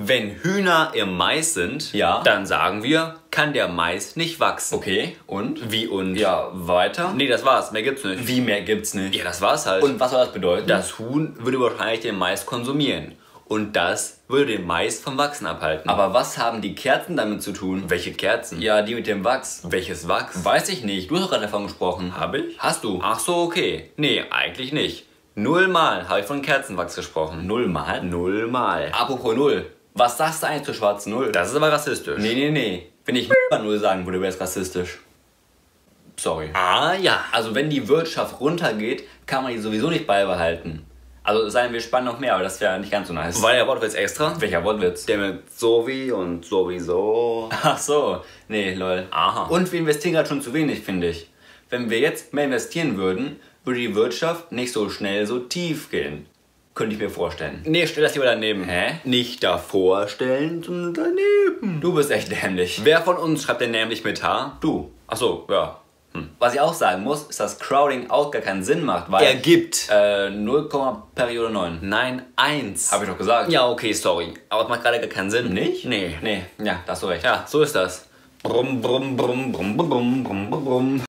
Wenn Hühner im Mais sind, ja, dann sagen wir, kann der Mais nicht wachsen. Okay, und? Wie und? Ja, weiter? Nee, das war's. Mehr gibt's nicht. Wie, mehr gibt's nicht? Ja, das war's halt. Und was soll das bedeuten? Das Huhn würde wahrscheinlich den Mais konsumieren. Und das würde den Mais vom Wachsen abhalten. Aber was haben die Kerzen damit zu tun? Welche Kerzen? Ja, die mit dem Wachs. Welches Wachs? Weiß ich nicht. Du hast doch gerade davon gesprochen. Habe ich? Hast du? Ach so, okay. Nee, eigentlich nicht. 0-mal habe ich von Kerzenwachs gesprochen. 0-mal? 0-mal. Apropos 0. Was sagst du eigentlich zur schwarzen Null? Das ist aber rassistisch. Nee. Wenn ich 0 sagen würde, wäre es rassistisch. Sorry. Ah ja. Also wenn die Wirtschaft runtergeht, kann man die sowieso nicht beibehalten. Also seien wir spannend noch mehr, aber das wäre nicht ganz so nice. War der Wortwitz extra? Welcher Wortwitz? Der mit so wie und sowieso. Ach so. Nee, lol. Aha. Und wir investieren gerade schon zu wenig, finde ich. Wenn wir jetzt mehr investieren würden, würde die Wirtschaft nicht so schnell so tief gehen. Könnte ich mir vorstellen. Nee, stell das lieber daneben. Hä? Nicht davor stellen, sondern daneben. Du bist echt dämlich. Wer von uns schreibt denn nämlich mit H? Du. Ach so, ja. Was ich auch sagen muss, ist, dass Crowding out gar keinen Sinn macht, weil... Ergibt. 0, Periode 9. Nein, 1. Habe ich doch gesagt. Ja, okay, sorry. Aber es macht gerade gar keinen Sinn. Nicht? Nee. Nee, ja, da hast du recht. Ja, so ist das. Brumm, brumm, brumm, brumm, brumm, brumm, brumm, brumm.